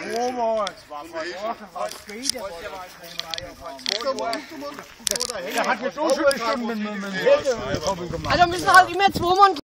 Der hat jetzt auch schon eine Pferde gemacht. Also müssen halt immer 2 Mann